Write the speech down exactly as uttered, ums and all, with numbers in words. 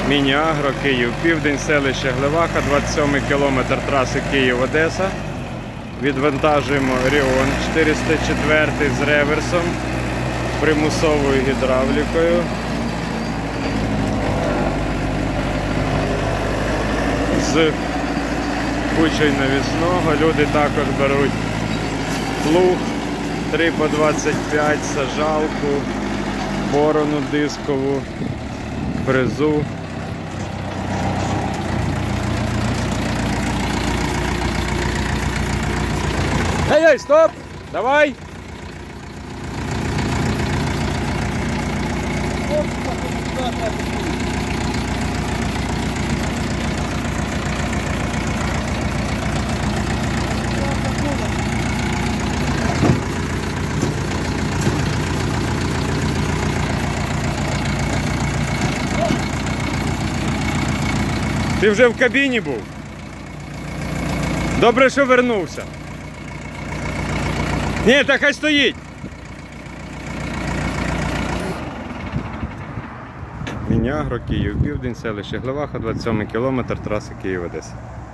Міні-Агро, Київ, Південь, селище Глеваха, двадцять сьомий кілометр траси Київ-Одеса. Відвантажуємо Ріон чотириста четвертий з реверсом, примусовою гідравлікою. З кучою навісного. Люди також беруть плуг три по двадцять п'ять, сажалку, борону дискову, фрезу. Ей-ей, стоп! Давай! Ти вже в кабіні був? Добре, що вернувся. Ні, так хай стоїть. Міні-Агро, Київ, Південь, селище Глеваха, двадцять сьомий кілометр траси Київ-Одеса.